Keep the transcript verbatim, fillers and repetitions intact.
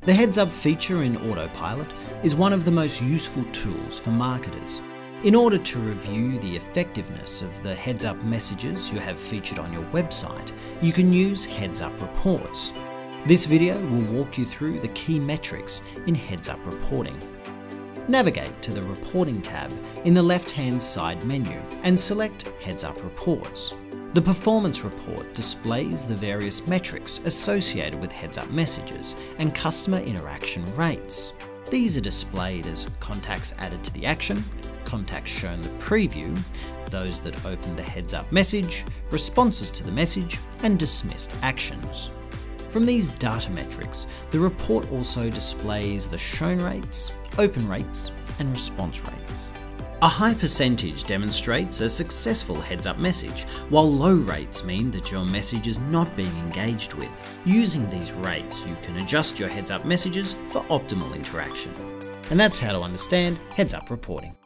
The Heads-Up feature in Autopilot is one of the most useful tools for marketers. In order to review the effectiveness of the Heads-Up messages you have featured on your website, you can use Heads-Up reports. This video will walk you through the key metrics in Heads-Up reporting. Navigate to the Reporting tab in the left-hand side menu and select Heads-Up Reports. The Performance Report displays the various metrics associated with Heads-Up messages and customer interaction rates. These are displayed as contacts added to the action, contacts shown the preview, those that opened the Heads-Up message, responses to the message, and dismissed actions. From these data metrics, the report also displays the shown rates, open rates, and response rates. A high percentage demonstrates a successful Heads-Up message, while low rates mean that your message is not being engaged with. Using these rates, you can adjust your Heads-Up messages for optimal interaction. And that's how to understand Heads-Up reporting.